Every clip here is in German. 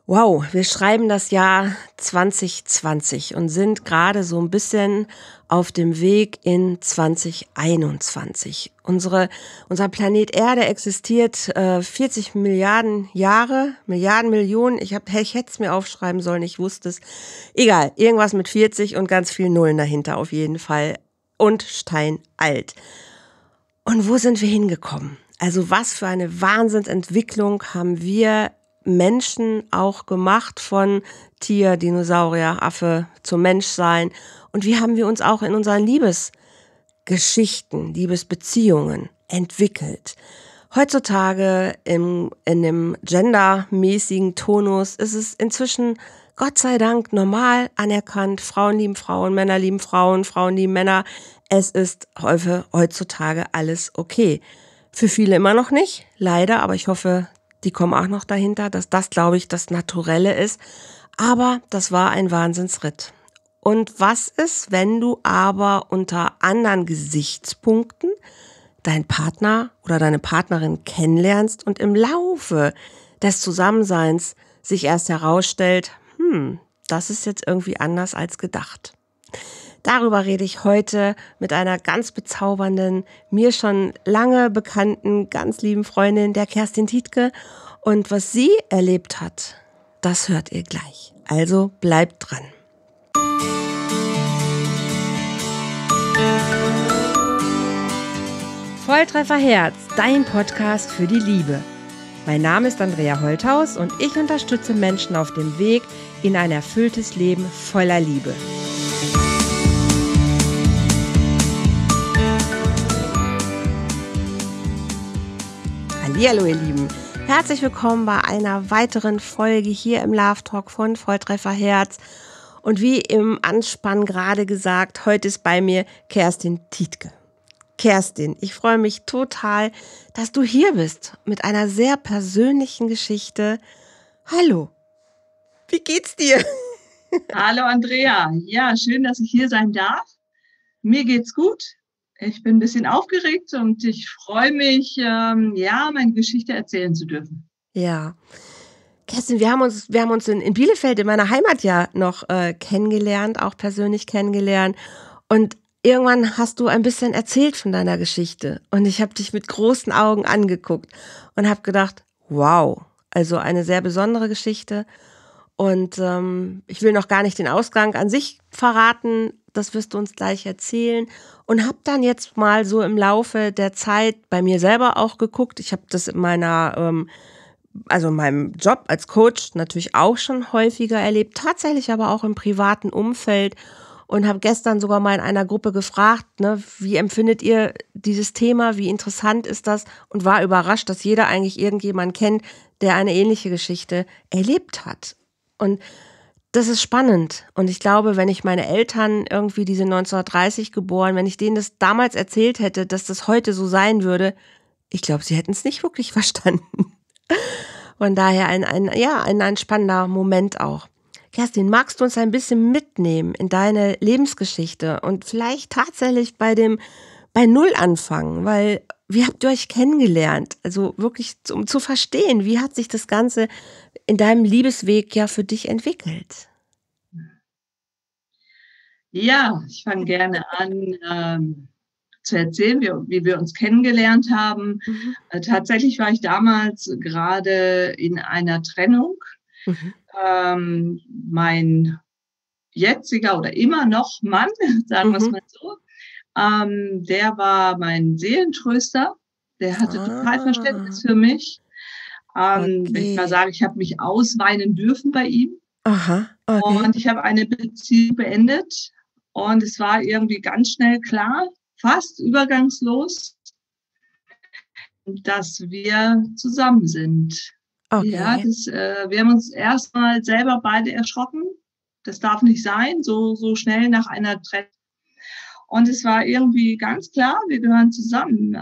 Wow, wir schreiben das Jahr 2020 und sind gerade so ein bisschen auf dem Weg in 2021. Unser Planet Erde existiert 40 Milliarden Jahre, Milliarden, Millionen. Ich hätte es mir aufschreiben sollen, ich wusste es. Egal, irgendwas mit 40 und ganz viel Nullen dahinter auf jeden Fall. Und steinalt. Und wo sind wir hingekommen? Also was für eine Wahnsinnsentwicklung haben wir Menschen auch gemacht von Tier, Dinosaurier, Affe zum Menschsein. Und wie haben wir uns auch in unseren Liebesgeschichten, Liebesbeziehungen entwickelt. Heutzutage in dem gendermäßigen Tonus ist es inzwischen Gott sei Dank normal anerkannt. Frauen lieben Frauen, Männer lieben Frauen, Frauen lieben Männer. Es ist heutzutage alles okay. Für viele immer noch nicht, leider, aber ich hoffe, die kommen auch noch dahinter, dass das, glaube ich, das Naturelle ist. Aber das war ein Wahnsinnsritt. Und was ist, wenn du aber unter anderen Gesichtspunkten deinen Partner oder deine Partnerin kennenlernst und im Laufe des Zusammenseins sich erst herausstellt, das ist jetzt irgendwie anders als gedacht. Darüber rede ich heute mit einer ganz bezaubernden, mir schon lange bekannten, ganz lieben Freundin, der Kerstin Tietke. Und was sie erlebt hat, das hört ihr gleich. Also bleibt dran. Volltreffer Herz, dein Podcast für die Liebe. Mein Name ist Andrea Holthaus und ich unterstütze Menschen auf dem Weg in ein erfülltes Leben voller Liebe. Hallihallo ihr Lieben, herzlich willkommen bei einer weiteren Folge hier im Love Talk von Volltreffer Herz. Und wie im Anspann gerade gesagt, heute ist bei mir Kerstin Tietke. Kerstin, ich freue mich total, dass du hier bist mit einer sehr persönlichen Geschichte. Hallo, wie geht's dir? Hallo Andrea, ja, schön, dass ich hier sein darf. Mir geht's gut. Ich bin ein bisschen aufgeregt und ich freue mich, meine Geschichte erzählen zu dürfen. Ja, Kerstin, wir haben uns in Bielefeld, in meiner Heimat ja noch kennengelernt, auch persönlich kennengelernt. Und irgendwann hast du ein bisschen erzählt von deiner Geschichte. Und ich habe dich mit großen Augen angeguckt und habe gedacht, wow, also eine sehr besondere Geschichte. Und ich will noch gar nicht den Ausgang an sich verraten, das wirst du uns gleich erzählen. Und habe dann jetzt mal so im Laufe der Zeit bei mir selber auch geguckt. Ich habe das in in meinem Job als Coach natürlich auch schon häufiger erlebt, tatsächlich aber auch im privaten Umfeld. Und habe gestern sogar mal in einer Gruppe gefragt, ne, wie empfindet ihr dieses Thema, wie interessant ist das? Und war überrascht, dass jeder eigentlich irgendjemanden kennt, der eine ähnliche Geschichte erlebt hat. Und das ist spannend. Und ich glaube, wenn ich meine Eltern irgendwie, die sind 1930 geboren, wenn ich denen das damals erzählt hätte, dass das heute so sein würde, ich glaube, sie hätten es nicht wirklich verstanden. Von daher ein spannender Moment auch. Kerstin, magst du uns ein bisschen mitnehmen in deine Lebensgeschichte und vielleicht tatsächlich bei Null anfangen? Weil, wie habt ihr euch kennengelernt? Also wirklich, um zu verstehen, wie hat sich das Ganze in deinem Liebesweg ja für dich entwickelt? Ja, ich fange gerne an zu erzählen, wie wir uns kennengelernt haben. Mhm. Tatsächlich war ich damals gerade in einer Trennung. Mhm. Mein jetziger oder immer noch Mann, sagen wir es mal so, der war mein Seelentröster. Der hatte total Verständnis für mich. Wenn ich mal Okay. sage, ich habe mich ausweinen dürfen bei ihm. Aha, okay. Und ich habe eine Beziehung beendet. Und es war irgendwie ganz schnell klar, fast übergangslos, dass wir zusammen sind. Ja, Okay. wir haben uns erstmal selber beide erschrocken. Das darf nicht sein, so schnell nach einer Trennung. Und es war irgendwie ganz klar, wir gehören zusammen.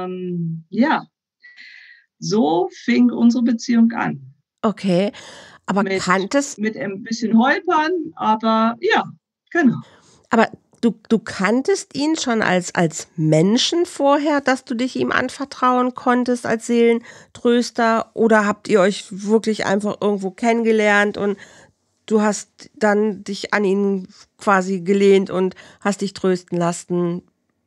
So fing unsere Beziehung an. Okay. Aber Mit ein bisschen Holpern, aber ja, genau. aber du kanntest ihn schon als Menschen vorher, dass du dich ihm anvertrauen konntest als Seelentröster, oder habt ihr euch wirklich einfach irgendwo kennengelernt und du hast dann dich an ihn quasi gelehnt und hast dich trösten lassen?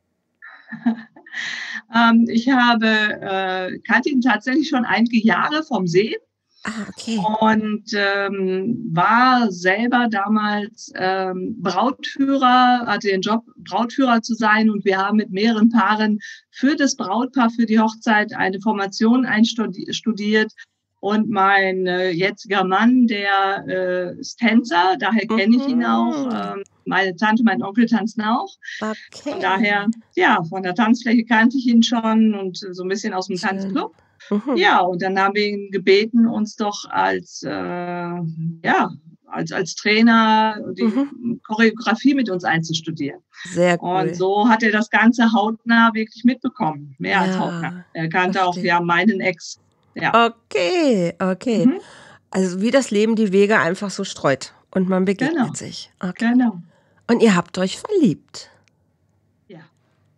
Ich kannte ihn tatsächlich schon einige Jahre vom Sehen Ah, okay. und war selber damals Brautführer, hatte den Job, Brautführer zu sein, und wir haben mit mehreren Paaren für das Brautpaar, für die Hochzeit eine Formation einstudiert. Und mein jetziger Mann, der ist Tänzer, daher kenne ich ihn auch. Mhm. Meine Tante, mein Onkel tanzen auch. Von daher, Okay. ja, von der Tanzfläche kannte ich ihn schon und so ein bisschen aus dem Schön. Tanzclub. Mhm. Ja, und dann haben wir ihn gebeten, uns doch ja, als Trainer die Mhm. Choreografie mit uns einzustudieren. Sehr Und cool. so hat er das Ganze hautnah wirklich mitbekommen, mehr als hautnah. Ja, Er kannte auch, verstehe. ja, meinen Ex. Ja. Okay, okay. Mhm. Also wie das Leben die Wege einfach so streut und man begegnet Genau, sich. Okay. genau. Und ihr habt euch verliebt. Ja.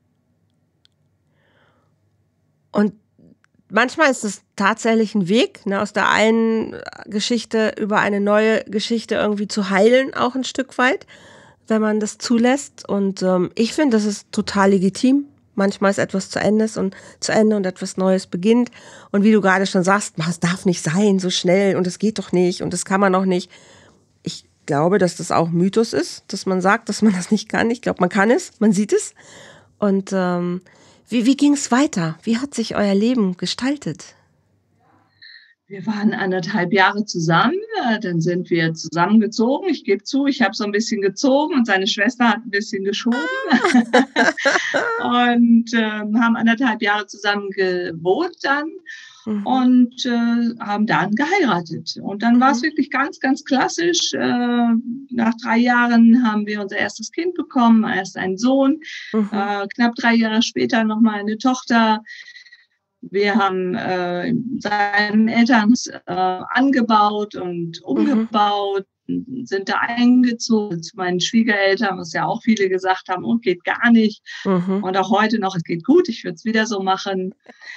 Und manchmal ist es tatsächlich ein Weg, ne, aus der einen Geschichte über eine neue Geschichte irgendwie zu heilen, auch ein Stück weit, wenn man das zulässt. Und ich finde, das ist total legitim. Manchmal ist etwas zu Ende und etwas Neues beginnt. Und wie du gerade schon sagst, es darf nicht sein so schnell und es geht doch nicht und das kann man auch nicht. Ich glaube, dass das auch Mythos ist, dass man sagt, dass man das nicht kann. Ich glaube, man kann es, man sieht es. Und wie ging es weiter? Wie hat sich euer Leben gestaltet? Wir waren 1,5 Jahre zusammen, dann sind wir zusammengezogen. Ich gebe zu, ich habe so ein bisschen gezogen und seine Schwester hat ein bisschen geschoben und haben 1,5 Jahre zusammen gewohnt dann Mhm. und haben dann geheiratet. Und dann war es Mhm. wirklich ganz, ganz klassisch. Nach 3 Jahren haben wir unser erstes Kind bekommen, erst einen Sohn, Mhm. knapp 3 Jahre später noch mal eine Tochter. Wir haben seinen Eltern angebaut und Mhm. umgebaut, sind da eingezogen zu meinen Schwiegereltern, was ja auch viele gesagt haben, oh, geht gar nicht. Mhm. Und auch heute noch, es geht gut, ich würde es wieder so machen.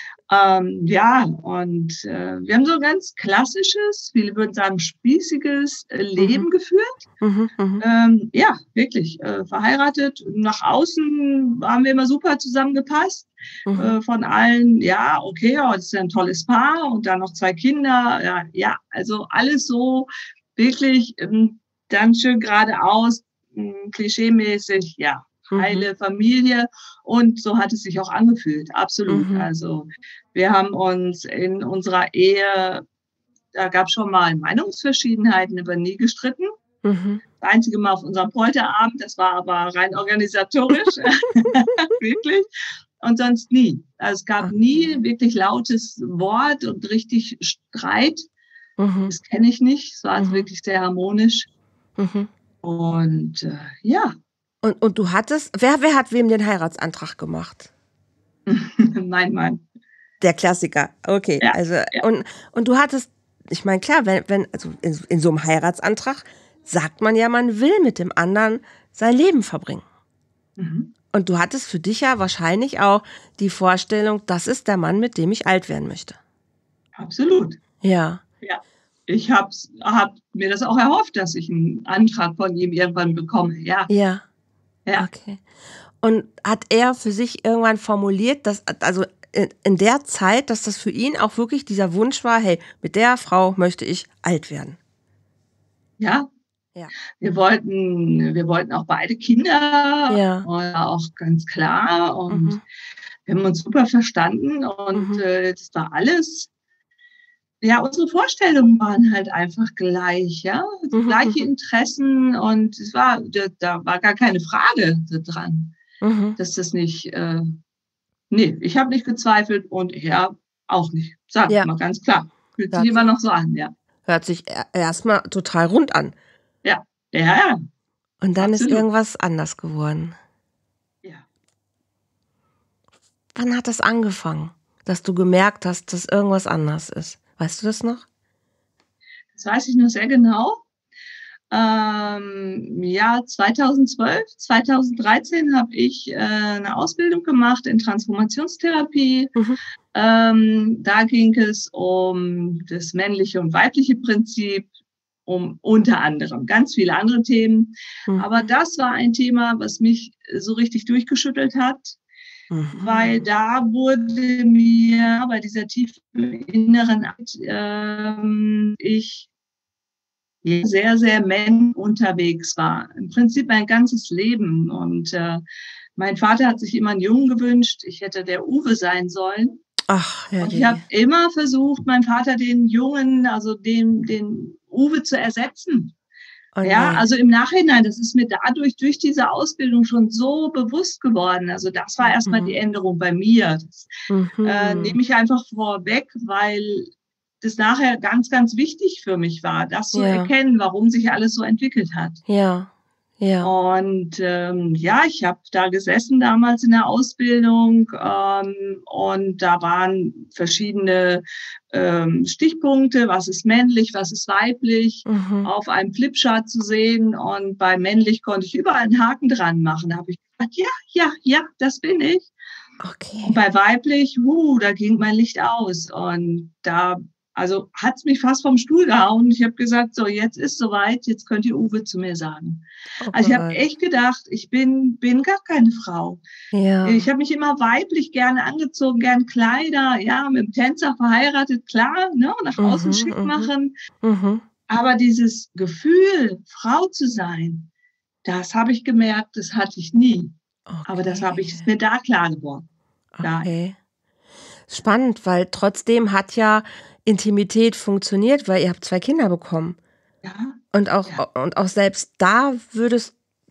Ja, und wir haben so ein ganz klassisches, viele würden sagen spießiges Mhm. Leben geführt. Mhm. Mhm. Ja, wirklich, verheiratet. Nach außen haben wir immer super zusammengepasst. Mhm. Von allen, ja, okay, ja, das ist ja ein tolles Paar und dann noch 2 Kinder. Ja, ja, also alles so wirklich, dann schön geradeaus, klischeemäßig, ja, Mhm. heile Familie. Und so hat es sich auch angefühlt, absolut. Mhm. Also, wir haben uns in unserer Ehe, da gab's schon mal Meinungsverschiedenheiten, aber nie gestritten. Mhm. Das einzige Mal auf unserem Polterabend, das war aber rein organisatorisch, wirklich, und sonst nie. Also, es gab nie Okay. wirklich lautes Wort und richtig Streit. Mhm. Das kenne ich nicht. Es war also Mhm. wirklich sehr harmonisch Mhm. und, ja, Und du hattest, wer hat wem den Heiratsantrag gemacht? mein Mann. Der Klassiker. Okay, Ja, also ja. und du hattest, ich meine, klar, wenn also in so einem Heiratsantrag sagt man ja, man will mit dem anderen sein Leben verbringen. Mhm. Und du hattest für dich ja wahrscheinlich auch die Vorstellung, das ist der Mann, mit dem ich alt werden möchte. Absolut. Ja, Ja. Ich habe mir das auch erhofft, dass ich 'n Antrag von ihm irgendwann bekomme. Ja, ja, ja. okay. Und hat er für sich irgendwann formuliert, dass, also in der Zeit, dass das für ihn auch wirklich dieser Wunsch war, hey, mit der Frau möchte ich alt werden? Ja, Ja. wir wollten auch beide Kinder, Ja. auch ganz klar, Mhm. und wir haben uns super verstanden und, Mhm. das war alles, ja, unsere Vorstellungen waren halt einfach gleich, ja, also Mhm. gleiche Mhm. Interessen, und es war, da war gar keine Frage da dran, Mhm. dass das nicht ne, ich habe nicht gezweifelt und er auch nicht. Sage ich Ja, mal ganz klar. Fühlt sich hört immer sich, noch so an, ja. erstmal total rund an. Ja, ja, ja, Und dann ist absolut. irgendwas anders geworden. Ja. Wann hat das angefangen, dass du gemerkt hast, dass irgendwas anders ist? Weißt du das noch? Das weiß ich noch sehr genau. Ja, 2012, 2013 habe ich eine Ausbildung gemacht in Transformationstherapie. Mhm. Da ging es um das männliche und weibliche Prinzip, um unter anderem ganz viele andere Themen. Aber Mhm. das war ein Thema, was mich so richtig durchgeschüttelt hat, weil Mhm. da wurde mir bei dieser tiefen inneren Arbeit, ich sehr, sehr männlich unterwegs war. Im Prinzip mein ganzes Leben. Und mein Vater hat sich immer einen Jungen gewünscht. Ich hätte der Uwe sein sollen. Ach, Und ich habe herrje. immer versucht, meinem Vater den Jungen, also den Uwe zu ersetzen. Oh Ja, nee. also im Nachhinein, das ist mir dadurch durch diese Ausbildung schon so bewusst geworden. Also das war erstmal die Mhm. Änderung bei mir. Das Mhm. nehme ich einfach vorweg, weil das nachher ganz, ganz wichtig für mich war, das zu Ja, erkennen, warum sich alles so entwickelt hat. ja, ja. Und ja, ich habe da gesessen damals in der Ausbildung und da waren verschiedene Stichpunkte, was ist männlich, was ist weiblich, Mhm. auf einem Flipchart zu sehen. Und bei männlich konnte ich überall einen Haken dran machen. Da habe ich gedacht, ja, ja, ja, das bin ich. Und Okay. bei weiblich, da ging mein Licht aus. Und da, also hat's mich fast vom Stuhl gehauen. Ich habe gesagt, so, jetzt ist soweit, jetzt könnt ihr Uwe zu mir sagen. Oh Also ich habe Gott. echt gedacht, ich bin gar keine Frau. Ich Ja. habe mich immer weiblich gerne angezogen, gern Kleider, ja, mit dem Tänzer verheiratet, klar, ne, nach außen Mhm. schick Mhm. machen. Mhm. Aber dieses Gefühl, Frau zu sein, das habe ich gemerkt, das hatte ich nie. Aber das habe ich, ist Okay. mir da klar geworden. Da, Okay. Spannend, weil trotzdem hat ja Intimität funktioniert, weil ihr habt 2 Kinder bekommen. ja, Und auch ja, und auch selbst da würdest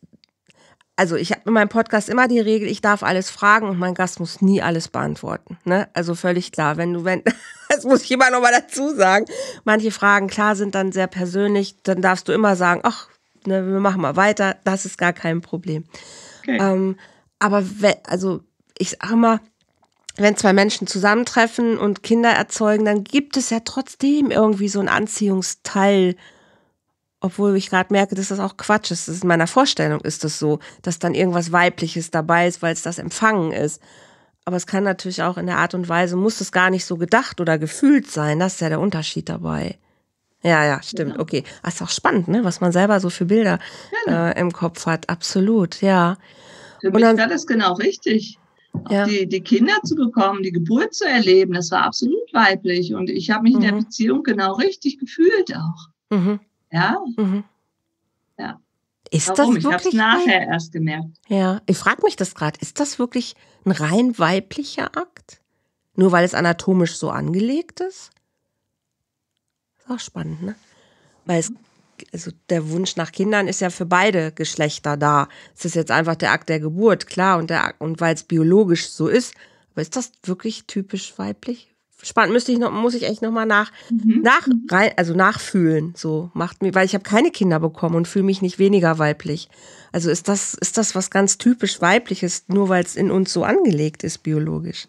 also, ich habe in meinem Podcast immer die Regel, ich darf alles fragen und mein Gast muss nie alles beantworten, ne? Also, völlig klar, wenn das muss ich immer noch mal dazu sagen, manche Fragen, klar, sind dann sehr persönlich, dann darfst du immer sagen: „Ach, ne, wir machen mal weiter“, das ist gar kein Problem. okay. Ähm, aber also, ich sage mal, wenn 2 Menschen zusammentreffen und Kinder erzeugen, dann gibt es ja trotzdem irgendwie so 'n Anziehungsteil, obwohl ich gerade merke, dass das auch Quatsch ist. Das ist in meiner Vorstellung ist das so, dass dann irgendwas Weibliches dabei ist, weil es das Empfangen ist. Aber es kann natürlich auch in der Art und Weise muss es gar nicht so gedacht oder gefühlt sein. Das ist ja der Unterschied dabei. Ja, ja, stimmt, Genau, okay. Ah, ist auch spannend, ne, was man selber so für Bilder, genau. im Kopf hat. Absolut, ja. Für Und mich dann war das genau richtig. Auch ja, die Kinder zu bekommen, die Geburt zu erleben, das war absolut weiblich. Und ich habe mich in der mhm, Beziehung genau richtig gefühlt auch. mhm, Ja, mhm. ja. Ist Warum? das Ich habe es wirklich weib nachher erst gemerkt. ja, ich frage mich das gerade. Ist das wirklich ein rein weiblicher Akt? Nur weil es anatomisch so angelegt ist? Ist auch spannend, ne? Weil es also, der Wunsch nach Kindern ist ja für beide Geschlechter da. Es ist jetzt einfach der Akt der Geburt, klar, und weil es biologisch so ist. Aber ist das wirklich typisch weiblich? Spannend, muss ich echt noch mal Mhm. Mhm. also nachfühlen, so macht mir, weil ich habe keine Kinder bekommen und fühle mich nicht weniger weiblich. Also ist das was ganz typisch Weibliches, nur weil es in uns so angelegt ist, biologisch.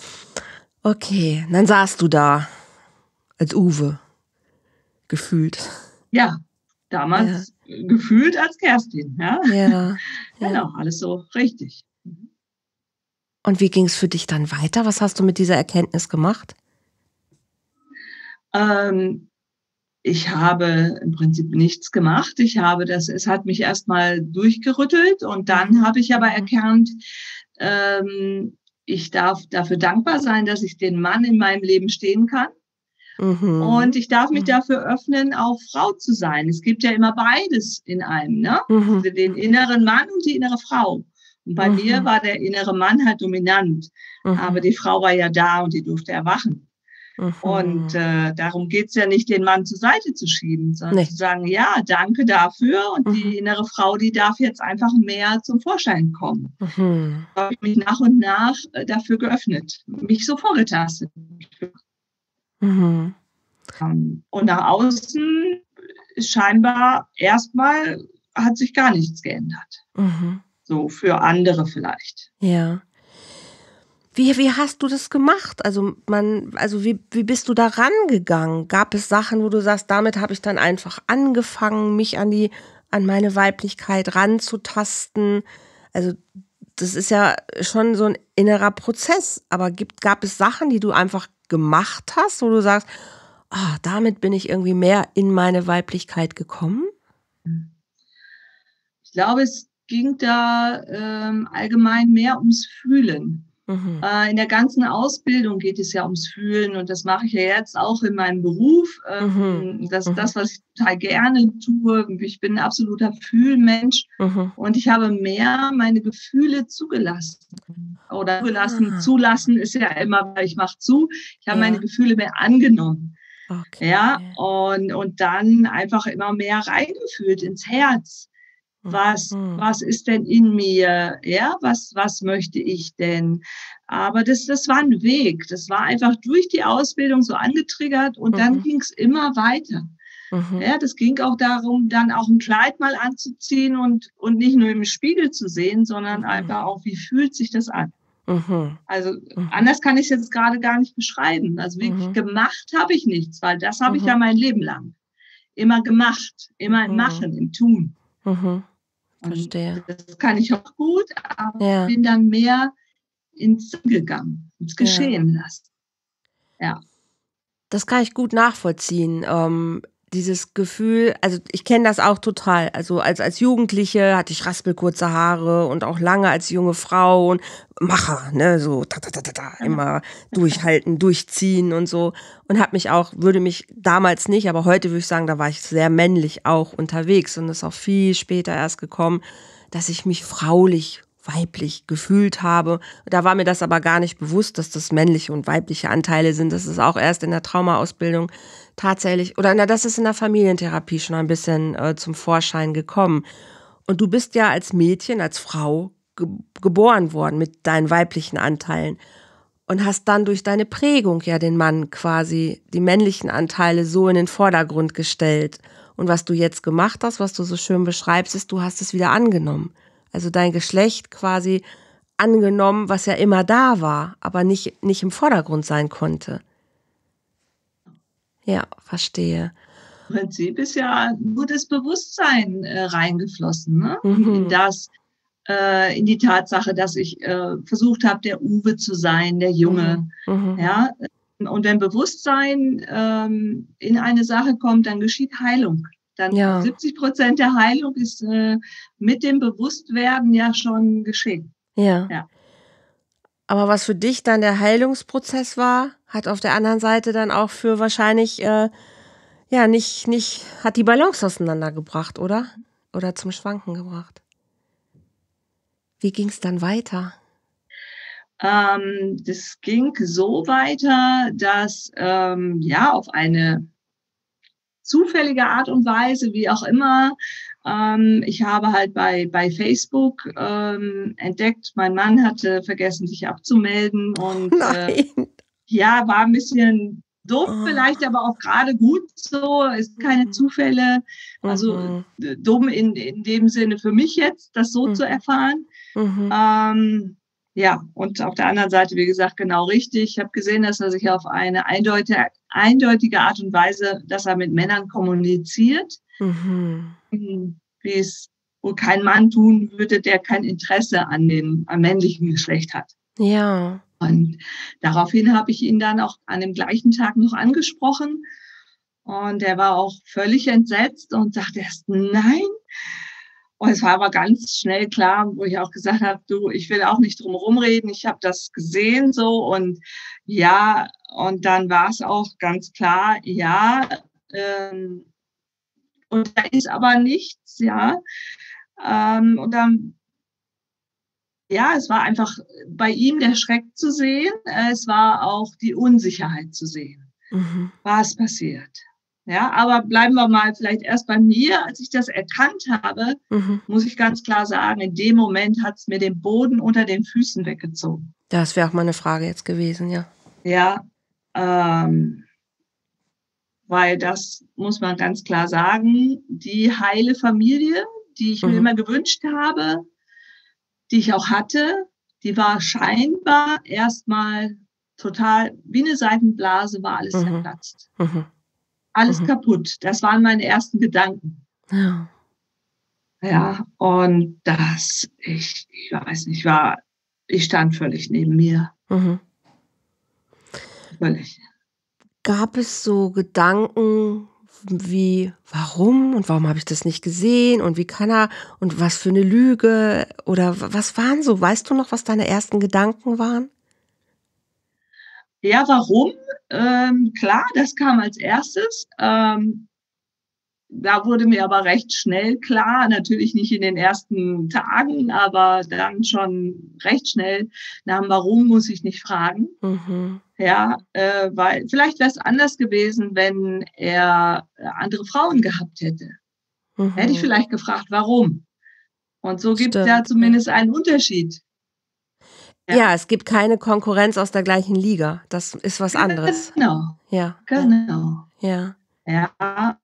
Okay, dann saßt du da als Uwe, gefühlt. Ja, Ja, damals gefühlt als Kerstin, ja. ja, ja. Genau, alles so richtig. Mhm. Und wie ging's für dich dann weiter? Was hast du mit dieser Erkenntnis gemacht? Ähm, Ich habe im Prinzip nichts gemacht. Es hat mich erst mal durchgerüttelt und dann Mhm, habe ich aber mhm, erkannt, ähm, ich darf dafür dankbar sein, dass ich den Mann in meinem Leben stehen kann. Und mhm, ich darf mich mhm, dafür öffnen, auch Frau zu sein. Es gibt ja immer beides in einem, ne? mhm, Den inneren Mann und die innere Frau. Und bei mir mhm, war der innere Mann halt dominant, aber mhm, die Frau war ja da und die durfte erwachen. Und mhm. darum geht's ja nicht, den Mann zur Seite zu schieben, sondern Ne, zu sagen, ja, danke dafür. Und mhm, die innere Frau, die darf jetzt einfach mehr zum Vorschein kommen. mhm, Da habe ich mich nach und nach dafür geöffnet, mich so vorgetastet. mhm, Und nach außen ist scheinbar erstmal hat sich gar nichts geändert. mhm. So für andere vielleicht. Ja. Wie hast du das gemacht? Also wie bist du da rangegangen? Gab es Sachen, wo du sagst, damit habe ich dann einfach angefangen, mich an meine Weiblichkeit ranzutasten? Also das ist ja schon so ein innerer Prozess, aber gab es Sachen, die du einfach gemacht hast, wo du sagst, damit bin ich irgendwie mehr in meine Weiblichkeit gekommen? Ich glaube, es ging da allgemein mehr ums Fühlen. Mhm. In der ganzen Ausbildung geht es ja ums Fühlen und das mache ich ja jetzt auch in meinem Beruf. Mhm. Das, was ich total gerne tue. Ich bin ein absoluter Fühlmensch Mhm. und ich habe mehr meine Gefühle zugelassen. Oder Ah, zulassen ist ja immer, ich mache zu. Ich habe meine ja, Gefühle mehr angenommen. Ja, okay. und dann einfach immer mehr reingefühlt ins Herz. Mhm. Was ist denn in mir? Ja, was möchte ich denn? Aber das war ein Weg. Das war einfach durch die Ausbildung so angetriggert und dann Mhm. ging es immer weiter. Mhm. Ja, das ging auch darum, dann auch ein Kleid mal anzuziehen und nicht nur im Spiegel zu sehen, sondern Mhm. einfach auch, wie fühlt sich das an? Mhm. Also Mhm. anders kann ich es jetzt gerade gar nicht beschreiben. Also wirklich Mhm. gemacht habe ich nichts, weil das habe ich ja Mhm. mein Leben lang immer gemacht, immer im Mhm. Machen, im Tun. Mhm. Und Verstehe. das kann ich auch gut, aber Ja, bin dann mehr ins Tun gegangen, ins ja. Geschehen lassen. Ja. Das kann ich gut nachvollziehen. Dieses Gefühl, also ich kenne das auch total. Also als Jugendliche hatte ich raspelkurze Haare und auch lange als junge Frau und Macher, ne, so ta, ta, ta, ta, ta, immer durchhalten, durchziehen und so. Und würde mich damals nicht, aber heute würde ich sagen, da war ich sehr männlich auch unterwegs und es ist auch viel später erst gekommen, dass ich mich fraulich weiblich gefühlt habe. Da war mir das aber gar nicht bewusst, dass das männliche und weibliche Anteile sind. Das ist auch erst in der Traumaausbildung tatsächlich, das ist in der Familientherapie schon ein bisschen zum Vorschein gekommen. Und du bist ja als Mädchen, als Frau geboren worden mit deinen weiblichen Anteilen und hast dann durch deine Prägung ja den Mann quasi, die männlichen Anteile so in den Vordergrund gestellt. Und was du jetzt gemacht hast, was du so schön beschreibst, ist, du hast es wieder angenommen. Also dein Geschlecht quasi angenommen, was ja immer da war, aber nicht im Vordergrund sein konnte. Ja, verstehe. Im Prinzip ist ja nur das Bewusstsein reingeflossen, ne? Mhm. In die Tatsache, dass ich versucht habe, der Uwe zu sein, der Mhm. Junge. Mhm. Ja, und wenn Bewusstsein in eine Sache kommt, dann geschieht Heilung. Dann Ja, 70% der Heilung ist mit dem Bewusstwerden ja schon geschehen. ja. Ja. Aber was für dich dann der Heilungsprozess war, hat auf der anderen Seite dann auch für wahrscheinlich, ja, hat die Balance auseinandergebracht, oder? Oder zum Schwanken gebracht. Wie ging es dann weiter? Das ging so weiter, dass ja auf eine zufällige Art und Weise, wie auch immer. Ich habe halt bei Facebook entdeckt, mein Mann hatte vergessen, sich abzumelden und Nein. ja, war ein bisschen doof vielleicht, Oh. aber auch gerade gut so. Es sind keine Mhm. Zufälle. Also Mhm. dumm in dem Sinne für mich jetzt, das so zu Mhm. erfahren. Mhm. Ja, und auf der anderen Seite, wie gesagt, genau richtig. Ich habe gesehen, dass er sich auf eine eindeutige Art und Weise, dass er mit Männern kommuniziert, Mhm. wie es wohl kein Mann tun würde, der kein Interesse am männlichen Geschlecht hat. Ja. Und daraufhin habe ich ihn dann auch an dem gleichen Tag noch angesprochen. Und er war auch völlig entsetzt und sagte erst, nein. Und es war aber ganz schnell klar, wo ich auch gesagt habe, du, ich will auch nicht drum rumreden, ich habe das gesehen so und ja, und dann war es auch ganz klar, ja, ähm, und da ist aber nichts, ja. Und dann, ja, es war einfach bei ihm der Schreck zu sehen, es war auch die Unsicherheit zu sehen. Mhm. Was passiert? Ja, aber bleiben wir mal vielleicht erst bei mir. Als ich das erkannt habe, Mhm. muss ich ganz klar sagen, in dem Moment hat es mir den Boden unter den Füßen weggezogen. Das wäre auch meine Frage jetzt gewesen, ja. Ja, ähm, weil das muss man ganz klar sagen, die heile Familie, die ich mir Mhm. immer gewünscht habe, die ich auch hatte, die war scheinbar erstmal total wie eine Seifenblase, war alles Mhm. zerplatzt. Mhm. Alles Mhm. kaputt. Das waren meine ersten Gedanken. Ja. Ja, und ich weiß nicht, ich stand völlig neben mir, Mhm. völlig. Gab es so Gedanken wie: „Warum und warum habe ich das nicht gesehen und wie kann er und was für 'ne Lüge?“ Oder was waren so, weißt du noch, was deine ersten Gedanken waren? Ja, warum? Klar, das kam als Erstes. Da wurde mir aber recht schnell klar, natürlich nicht in den ersten Tagen, aber dann schon recht schnell, nach dem Warum muss ich nicht fragen. Mhm. Ja, weil vielleicht wäre es anders gewesen, wenn er, andere Frauen gehabt hätte. Hätte ich Mhm. vielleicht gefragt: „Warum?“ Und so gibt's ja Stimmt, ja. zumindest einen Unterschied. Ja, Ja, es gibt keine Konkurrenz aus der gleichen Liga. Das ist was anderes. genau, Ja, ja, genau. ja. Ja,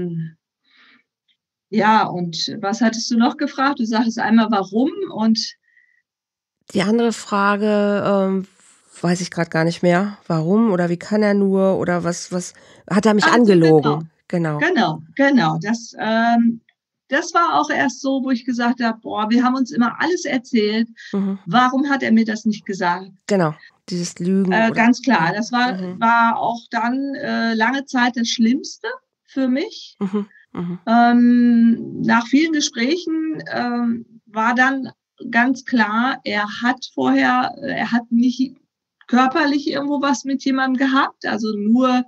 ja, und was hattest du noch gefragt? Du sagtest einmal „Warum?“ und Die andere Frage, weiß ich grad gar nicht mehr. Warum oder wie kann er nur oder was hat er mich ach so, genau. angelogen? Genau. Genau. Das war auch erst so, wo ich gesagt habe: „Boah, wir haben uns immer alles erzählt. Mhm. Warum hat er mir das nicht gesagt?“ Genau, dieses Lügen oder Ganz klar, ja. das war Mhm. war auch dann, lange Zeit das Schlimmste für mich. Mhm. Mhm. Nach vielen Gesprächen, war dann ganz klar, er hat nicht körperlich irgendwo was mit jemandem gehabt, also nur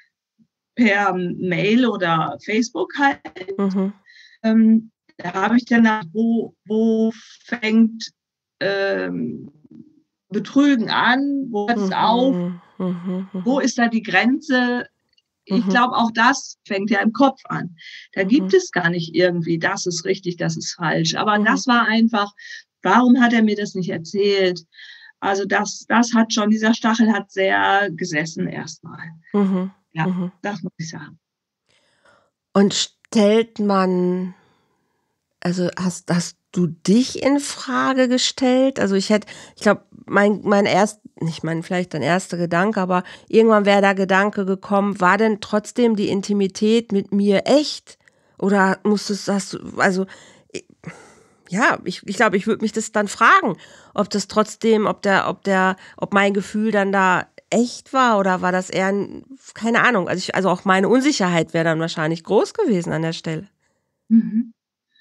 per Mail oder Facebook halt. Mhm. Da habe ich dann gedacht: „Wo fängt, ähm, Betrügen an? Wo hört es auf? Mhm. Mhm. Wo Mhm. ist da die Grenze?“ Ich Mhm. glaube, auch das fängt ja im Kopf an. Da Mhm. gibt es gar nicht irgendwie, das ist richtig, das ist falsch. Aber Mhm. das war einfach, warum hat er mir das nicht erzählt? Also das hat schon, dieser Stachel hat sehr gesessen erstmal. Mhm. Ja, Mhm. das muss ich sagen. Und stellt man also, hast du dich in Frage gestellt? Also, ich glaube, mein erst nicht mein vielleicht dein erster Gedanke, aber irgendwann wäre der Gedanke gekommen: „War denn trotzdem die Intimität mit mir echt?“ Oder musstest hast du also, i ja, ich glaube, ich würde mich das dann fragen, ob das trotzdem ob mein Gefühl dann da echt war oder war das eher 'n keine Ahnung. Also, auch meine Unsicherheit wäre dann wahrscheinlich groß gewesen an der Stelle. Mhm.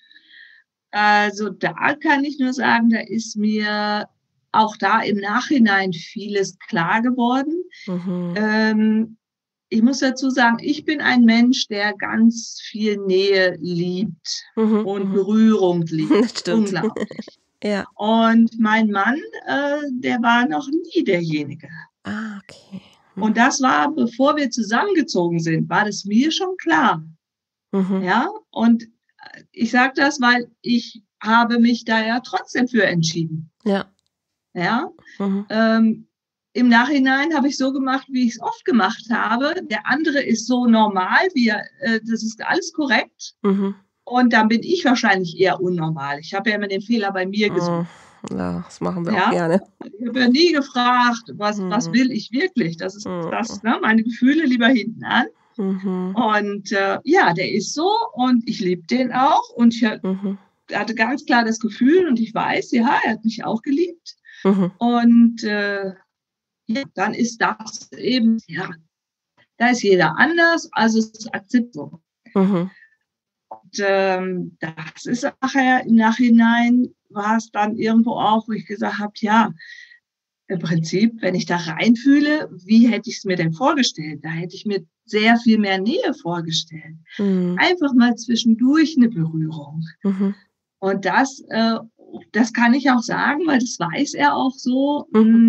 Also, da kann ich nur sagen, da ist mir auch da im Nachhinein vieles klar geworden. Mhm. Ähm, Ich muss dazu sagen, ich bin ein Mensch, der ganz viel Nähe liebt Mhm, und mhm. Berührung liebt, Das stimmt. unglaublich. Ja. Und mein Mann, der war noch nie derjenige. Ah, okay. Und Mhm. das war, bevor wir zusammengezogen sind, war das mir schon klar, Mhm. ja? Und, ich sage das, weil ich habe mich da ja trotzdem für entschieden, Ja. ja? Mhm. Ähm, Im Nachhinein habe ich so gemacht, wie ich es oft gemacht habe. Der andere ist so normal, das ist alles korrekt. Mhm. Und dann bin ich wahrscheinlich eher unnormal. Ich habe ja immer den Fehler bei mir Hm. gesucht, Ja, das machen wir auch ja? gerne. Ich habe ja nie gefragt: „Was Mhm. will ich wirklich?“ Das ist Mhm. das, ne? Meine Gefühle lieber hinten an. Mhm. Und, ja, der ist so und ich liebe den auch und Mhm. hatte ganz klar das Gefühl und ich weiß, ja, er hat mich auch geliebt. Mhm. Und, ja, dann ist das eben, ja, da ist jeder anders, also es ist Akzeptanz. Mhm. Und, das ist nachher im Nachhinein war es dann irgendwo auch, wo ich gesagt habe: „Ja, im Prinzip, wenn ich da reinfühle, wie hätte ich's mir denn vorgestellt?“ Da hätte ich mir sehr viel mehr Nähe vorgestellt. Mhm. Einfach mal zwischendurch 'ne Berührung. Mhm. Und das kann ich auch sagen, weil das weiß er auch so, Mhm.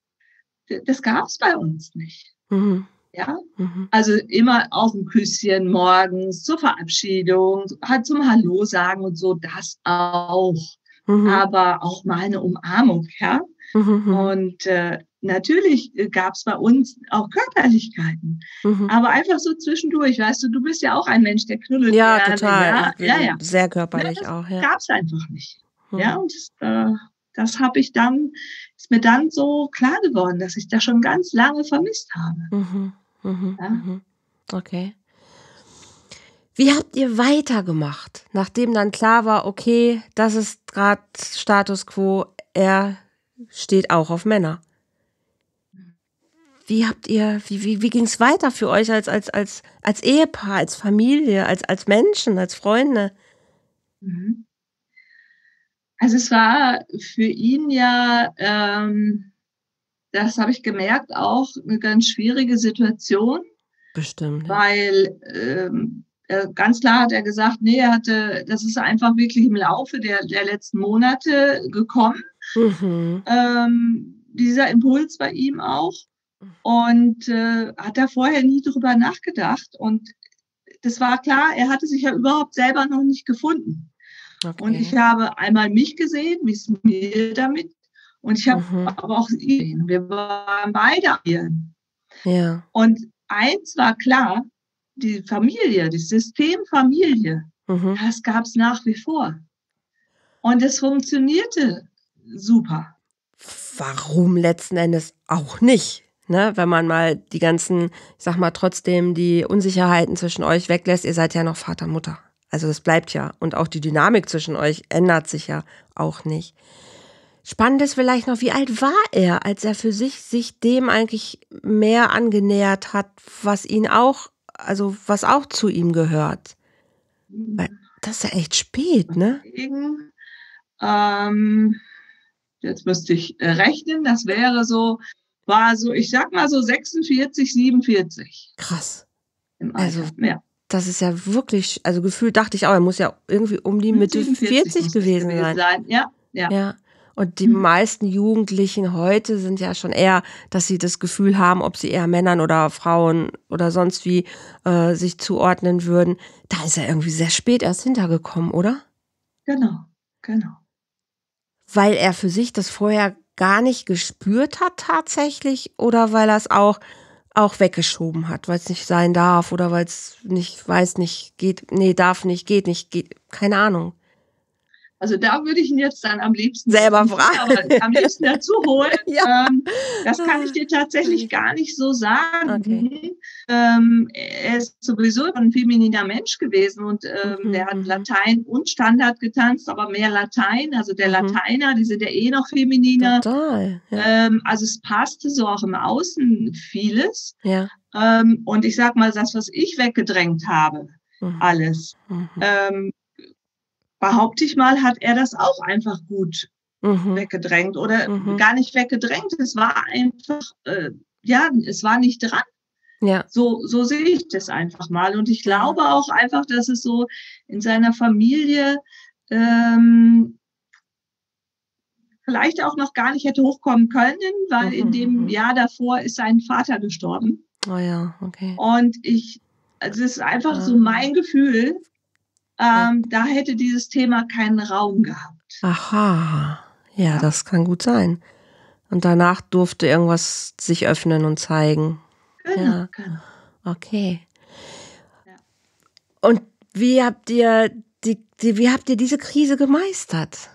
das gab's bei uns nicht, Mhm. ja? Mhm. Also, immer auch 'n Küsschen morgens zur Verabschiedung, halt zum Hallo sagen und so, das auch. Mhm. Aber auch mal 'ne Umarmung, ja? Mhm. Mhm. Und, natürlich, gab's bei uns auch Körperlichkeiten, Mhm. aber einfach so zwischendurch, weißt du, du bist ja auch ein Mensch, der knuddelt Ja, gerne, total. ja, Ich ja, bin ja. sehr Ne, körperlich das auch, ja. gab's einfach nicht. Ja, Mhm. und ist mir dann so klar geworden, dass ich das schon ganz lange vermisst habe. Mhm. Mhm. Ja? Mhm. Okay. Wie habt ihr weitergemacht, nachdem dann klar war, okay, das ist gerade Status quo, er steht auch auf Männer? Wie ging es weiter für euch als Ehepaar, als Familie, als Menschen, als Freunde? Mhm. Also es war für ihn ja, das habe ich gemerkt, auch eine ganz schwierige Situation, Bestimmt, ja. weil, ganz klar hat er gesagt, ne, das ist einfach wirklich im Laufe der letzten Monate gekommen, Mhm. dieser Impuls bei ihm auch, und, hat da vorher nie drüber nachgedacht, und das war klar, er hatte sich ja überhaupt selber noch nicht gefunden. Und ich Okay. habe einmal mich gesehen, wie es mir damit, und ich habe Mhm. aber auch ihn gesehen. Wir waren beide hier. Ja. Und eins war klar, die Familie, das System Familie, Mhm. das gab's nach wie vor. Und es funktionierte super. Warum letzten Endes auch nicht, ne? Wenn man mal die ganzen, ich sage mal, trotzdem die Unsicherheiten zwischen euch weglässt, ihr seid ja noch Vater, Mutter. Also das bleibt ja. Und auch die Dynamik zwischen euch ändert sich ja auch nicht. Spannend ist vielleicht noch, wie alt war er, als er für sich dem eigentlich mehr angenähert hat, was ihn auch, also was auch zu ihm gehört? Weil das ist ja echt spät, ne? Deswegen, ähm, jetzt müsste ich rechnen, das war so, ich sag mal so 46, 47 Krass. im Also Alter. Ja. das ist ja wirklich, also gefühlt dachte ich auch, er muss ja irgendwie um die Mitte 47 40 muss das gewesen gewesen sein. sein. Ja, ja. Ja. Und die Mhm. meisten Jugendlichen heute sind ja schon eher, dass sie das Gefühl haben, ob sie eher Männern oder Frauen oder sonst wie sich zuordnen würden. Da ist er irgendwie sehr spät erst hintergekommen, oder? Genau, genau. Weil er für sich das vorher gar nicht gespürt hat tatsächlich oder weil er es auch weggeschoben hat, weil es nicht sein darf oder weil es nicht, weiß nicht, geht, nee, darf nicht, geht, keine Ahnung. Also, da würde ich ihn jetzt dann am liebsten Selber nicht, aber fragen. am liebsten dazu holen. Ja. Das kann ich dir tatsächlich gar nicht so Okay. sagen. Er ist sowieso ein femininer Mensch gewesen, und, der Mhm, hat mhm, Latein und Standard getanzt, aber mehr Latein, also der mhm. Lateiner, die sind ja eh noch femininer. Total, ja. Also es passte so auch im Außen vieles. Ja. Und ich sage mal, das, was ich weggedrängt habe, Mhm, alles, mhm, ähm, behaupte ich mal, hat er das auch einfach gut mhm, weggedrängt oder mhm. gar nicht weggedrängt. Es war einfach, ja, es war nicht dran. Ja. So sehe ich das einfach mal. Und ich Ja. glaube auch einfach, dass es so in seiner Familie, ähm, vielleicht auch noch gar nicht hätte hochkommen können, weil Mhm, in dem mhm. Jahr davor ist sein Vater gestorben. Oh ja, okay. Und also es ist einfach so Ah, mein Gefühl, okay. da hätte dieses Thema keinen Raum gehabt. Aha. Ja, Ja, das kann gut sein. Und danach durfte irgendwas sich öffnen und zeigen. genau, Ja, genau. okay. Ja. Und wie habt ihr wie habt ihr diese Krise gemeistert?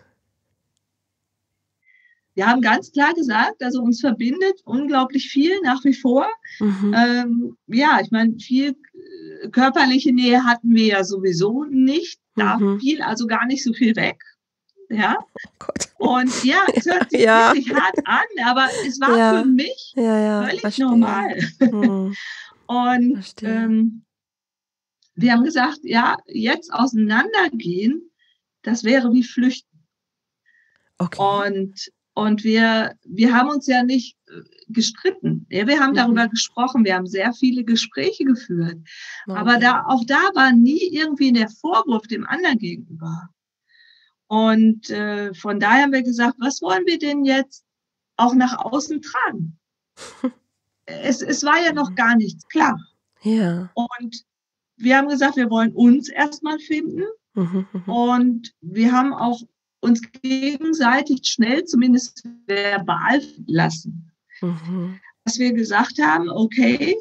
Wir haben ganz klar gesagt, also uns verbindet unglaublich viel nach wie vor. Mhm. Ja, ich meine, viel körperliche Nähe hatten wir ja sowieso nicht. Da Mhm. fiel also gar nicht so viel weg. Ja. Oh Gott. Und ja, es hört sich Ja. wirklich hart an, aber es war für Ja. mich Ja, ja, völlig verstehe. normal. Mhm. Und Verstehe. wir haben gesagt, ja, jetzt auseinandergehen, das wäre wie flüchten. Okay. Und wir haben uns ja nicht gestritten. Ja, wir haben darüber Mhm. gesprochen, wir haben sehr viele Gespräche geführt. Aber Okay. auch da war nie irgendwie der Vorwurf dem anderen gegenüber. Und von daher haben wir gesagt, was wollen wir denn jetzt auch nach außen tragen? Es war ja noch Mhm. gar nichts klar. Ja. Und wir haben gesagt, wir wollen uns erstmal finden. Mhm, mhm. Und wir haben auch uns gegenseitig schnell, zumindest verbal, lassen. Mhm. Dass wir gesagt haben, okay,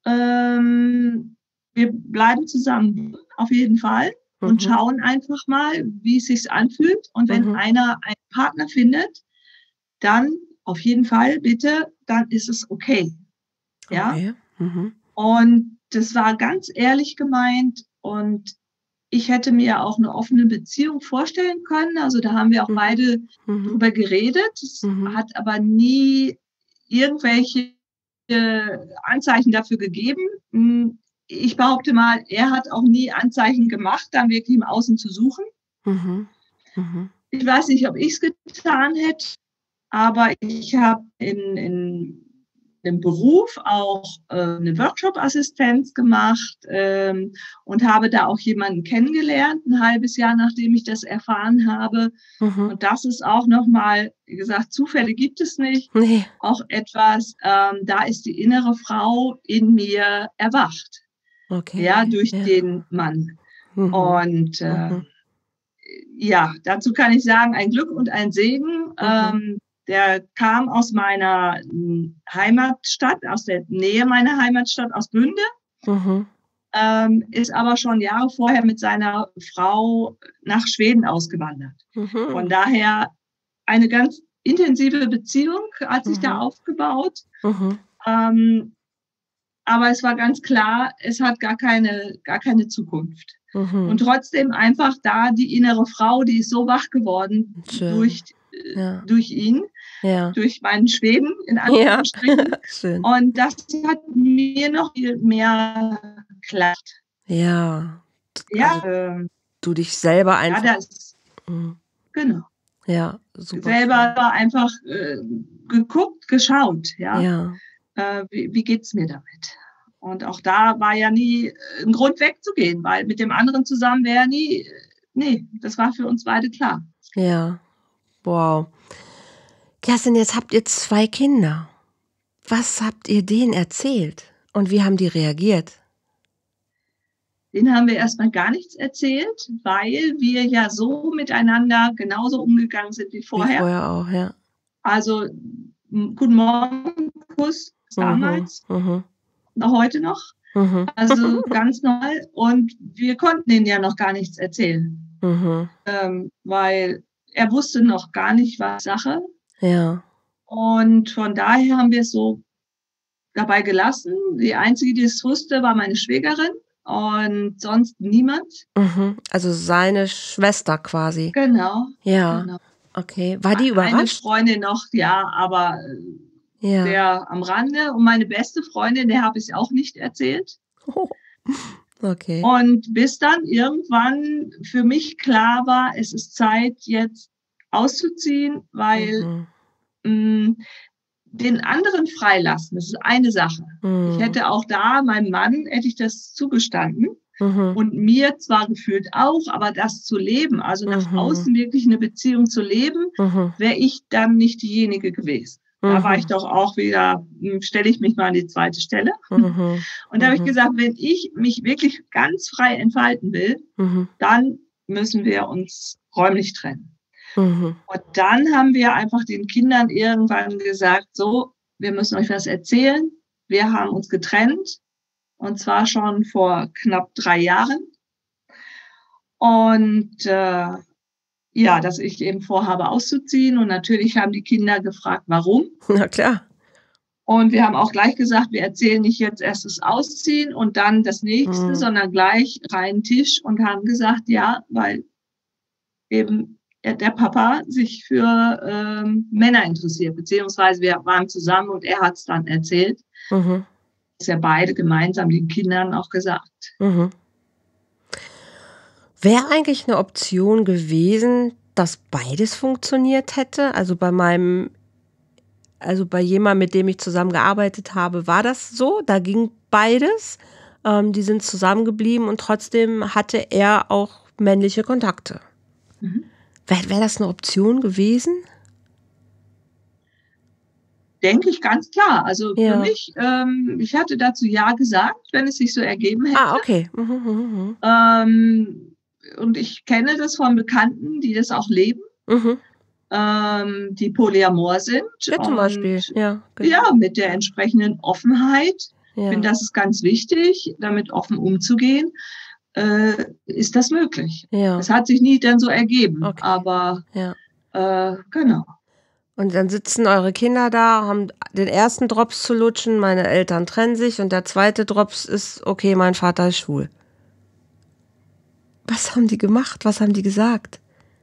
wir bleiben zusammen auf jeden Fall und Mhm. schauen einfach mal, wie es sich anfühlt. Und wenn Mhm. einer einen Partner findet, dann auf jeden Fall bitte, dann ist es okay. Ja? Okay. Mhm. Und das war ganz ehrlich gemeint und ich hätte mir auch eine offene Beziehung vorstellen können. Also, da haben wir auch Mhm. beide Mhm. drüber geredet. Es Mhm. hat aber nie irgendwelche Anzeichen dafür gegeben. Ich behaupte mal, er hat auch nie Anzeichen gemacht, dann wirklich im Außen zu suchen. Mhm. Mhm. Ich weiß nicht, ob ich's getan hätte, aber ich habe in dem Beruf auch 'ne Workshop-Assistenz gemacht, und habe da auch jemanden kennengelernt, 'n halbes Jahr, nachdem ich das erfahren habe. Mhm. Und das ist auch noch mal, wie gesagt, Zufälle gibt es nicht, Ne. auch etwas, da ist die innere Frau in mir erwacht, ja, Okay. durch Ja. den Mann. Mhm. Und, Mhm. ja, dazu kann ich sagen, ein Glück und ein Segen. Mhm. Der kam aus meiner Heimatstadt, aus der Nähe meiner Heimatstadt, aus Bünde, Mhm. ist aber schon Jahre vorher mit seiner Frau nach Schweden ausgewandert. Von Mhm. daher eine ganz intensive Beziehung hat sich da Mhm. aufgebaut. Mhm. Ähm, aber es war ganz klar, es hat gar keine Zukunft. Und Mhm. trotzdem einfach da die innere Frau, die ist so wach geworden Schön. Ja. durch ihn, Ja. durch meinen Schweden in Ja. Anführungsstrichen. Schön. Und das hat mir noch viel mehr Kraft. Ja. Also, Ja, du dich selber ja, einfach das mhm. genau. Ja, super schön. Selber einfach, geguckt, geschaut, ja, Ja. wie geht's mir damit? Und auch da war ja nie 'n Grund wegzugehen, weil mit dem anderen zusammen wäre nie ne, das war für uns beide klar. Ja. Wow. Kerstin, jetzt habt ihr 2 Kinder. Was habt ihr denen erzählt und wie haben die reagiert? Denen haben wir erst mal gar nichts erzählt, weil wir ja so miteinander genauso umgegangen sind wie Wie vorher. vorher auch, ja. Also, Guten Morgen Kuss Mhm. damals, Mhm. noch heute noch. Mhm. Also, ganz normal und wir konnten denen ja noch gar nichts erzählen, Mhm. weil er wusste noch gar nicht, was Sache. Ja. Und von daher haben wir es so dabei gelassen. Die Einzige, die es wusste, war meine Schwägerin und sonst niemand. Mhm. Also, seine Schwester quasi. Genau, Ja. genau. Okay. War die Eine überrascht? Freundin noch, ja, aber, Ja. sehr am Rande. Und meine beste Freundin, der habe ich's auch nicht erzählt. Okay. Und bis dann irgendwann für mich klar war, es ist Zeit, jetzt auszuziehen, weil, Mhm. hm, den anderen freilassen, das ist eine Sache. Ich Mhm. hätte auch da meinem Mann hätte ich das zugestanden Mhm. und mir zwar gefühlt auch, aber das zu leben, also nach Mhm. außen wirklich 'ne Beziehung zu leben, Mhm. wäre ich dann nicht diejenige gewesen. Da war ich Mhm. doch auch wieder stelle ich mich mal an die zweite Stelle. Mhm. Und da habe ich Mhm. gesagt, wenn ich mich wirklich ganz frei entfalten will, Mhm. dann müssen wir uns räumlich trennen. Mhm. Und dann haben wir einfach den Kindern irgendwann gesagt: „So, wir müssen euch was erzählen. Wir haben uns getrennt und zwar schon vor knapp 3 Jahren und, ja, dass ich eben vorhabe auszuziehen.“ Und natürlich haben die Kinder gefragt: „Warum?“ Na klar. Und wir haben auch gleich gesagt, wir erzählen nicht jetzt erst das Ausziehen und dann das Nächste, Mhm. sondern gleich reinen Tisch und haben gesagt: „Ja, weil eben der Papa sich für, Männer interessiert“, beziehungsweise wir waren zusammen und er hat's dann erzählt. Mhm. Das ja beide gemeinsam den Kindern auch gesagt. Mhm. Wäre eigentlich 'ne Option gewesen, dass beides funktioniert hätte? Also, bei jemandem, mit dem ich zusammengearbeitet habe, war das so, da ging beides. Die sind zusammengeblieben und trotzdem hatte er auch männliche Kontakte. Mhm. Wäre das 'ne Option gewesen? Denke ich ganz klar. Also, für Ja. mich ich hatte dazu ja gesagt, wenn es sich so ergeben Ah, hätte. okay. Mhm, mhm, mhm. Ähm, und ich kenne das von Bekannten, die das auch leben, Mhm. die polyamor sind Ja, zum und Beispiel. Ja, ja, genau. mit der Ja. entsprechenden Offenheit. Ich finde, Ja. das ist ganz wichtig, damit offen umzugehen, ist das möglich. Es Ja. hat sich nie dann so ergeben, Okay. aber, Ja. genau. Und dann sitzen eure Kinder da, haben den ersten Drops zu lutschen, meine Eltern trennen sich und der zweite Drops ist, okay, mein Vater ist schwul. Was haben die gemacht? Was haben die gesagt?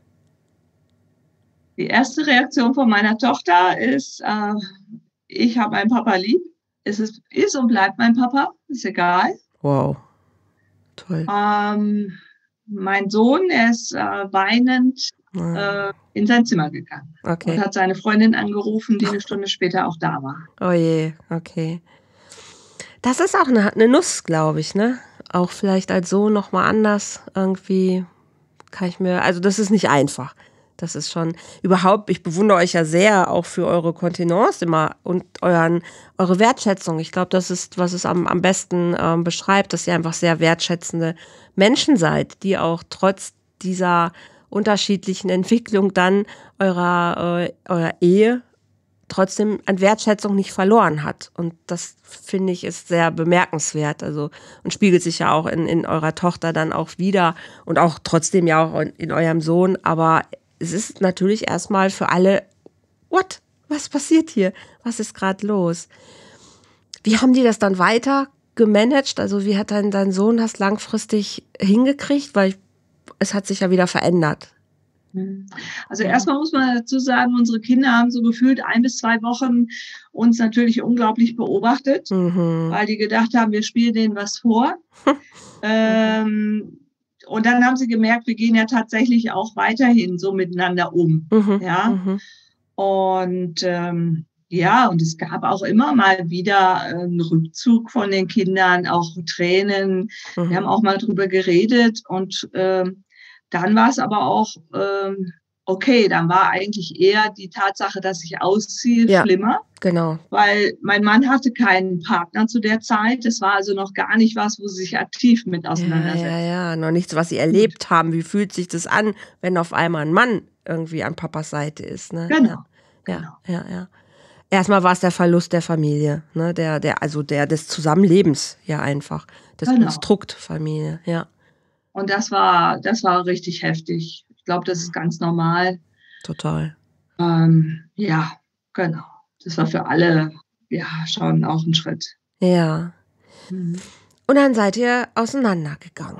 Die erste Reaktion von meiner Tochter ist, ich habe meinen Papa lieb. Es ist und bleibt mein Papa, ist egal. Wow, toll. Mein Sohn, er ist weinend in sein Zimmer gegangen und hat seine Freundin angerufen, die eine Stunde später auch da war. Oh je, okay. Das ist auch eine Nuss, glaube ich, ne? Auch vielleicht als Sohn nochmal anders irgendwie kann ich mir, also das ist nicht einfach. Das ist schon, überhaupt, ich bewundere euch ja sehr auch für eure Kontenance immer und eure Wertschätzung. Ich glaube, das ist, was es am besten beschreibt, dass ihr einfach sehr wertschätzende Menschen seid, die auch trotz dieser unterschiedlichen Entwicklung dann eurer Ehe trotzdem an Wertschätzung nicht verloren hat. Und das, finde ich, ist sehr bemerkenswert. Also, und spiegelt sich ja auch in eurer Tochter dann auch wieder und auch trotzdem ja auch in eurem Sohn. Aber es ist natürlich erstmal für alle, was passiert hier? Was ist gerade los? Wie haben die das dann weiter gemanagt? Also wie hat dein Sohn das langfristig hingekriegt? Weil es hat sich ja wieder verändert. Also erstmal muss man dazu sagen, unsere Kinder haben so gefühlt 1 bis 2 Wochen uns natürlich unglaublich beobachtet, weil die gedacht haben, wir spielen denen was vor. Und dann haben sie gemerkt, wir gehen ja tatsächlich auch weiterhin so miteinander um. Und und es gab auch immer mal wieder einen Rückzug von den Kindern, auch Tränen. Wir haben auch mal drüber geredet und dann war es aber auch okay, dann war eigentlich eher die Tatsache, dass ich ausziehe, schlimmer. Genau. Weil mein Mann hatte keinen Partner zu der Zeit. Das war also noch gar nicht was, wo sie sich aktiv mit auseinandersetzt. Ja, noch nichts, was sie erlebt haben. Wie fühlt sich das an, wenn auf einmal ein Mann irgendwie an Papas Seite ist? Ne? Genau. Ja. Erstmal war es der Verlust der Familie, ne? Des Zusammenlebens, ja einfach. Das Konstrukt Familie, ja. Und das war richtig heftig. Ich glaube, das ist ganz normal. Total. Ja, genau. Das war für alle schon auch ein Schritt. Ja. Und dann seid ihr auseinandergegangen.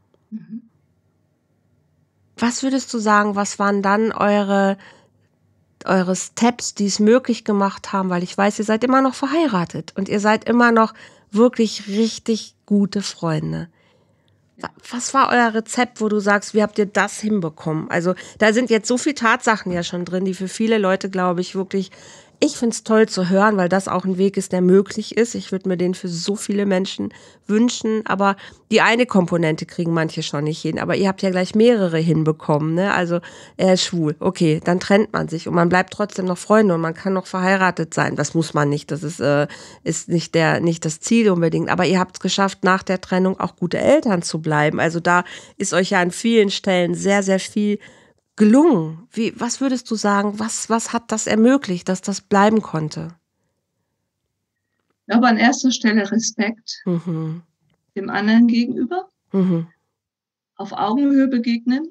Was würdest du sagen, was waren dann eure Steps, die es möglich gemacht haben? Weil ich weiß, ihr seid immer noch verheiratet und ihr seid immer noch wirklich richtig gute Freunde. Was war euer Rezept, wo du sagst, wie habt ihr das hinbekommen? Also da sind jetzt so viele Tatsachen ja schon drin, die für viele Leute, glaube ich, wirklich, ich finde es toll zu hören, weil das auch ein Weg ist, der möglich ist. Ich würde mir den für so viele Menschen wünschen, aber die eine Komponente kriegen manche schon nicht hin. Aber ihr habt ja gleich mehrere hinbekommen, ne? Also er ist schwul, okay, dann trennt man sich und man bleibt trotzdem noch Freunde und man kann noch verheiratet sein. Das muss man nicht, das ist nicht das Ziel unbedingt. Aber ihr habt es geschafft, nach der Trennung auch gute Eltern zu bleiben. Also da ist euch ja an vielen Stellen sehr, sehr viel gelungen. Was würdest du sagen, was hat das ermöglicht, dass das bleiben konnte? Ich glaube, an erster Stelle Respekt dem anderen gegenüber, auf Augenhöhe begegnen,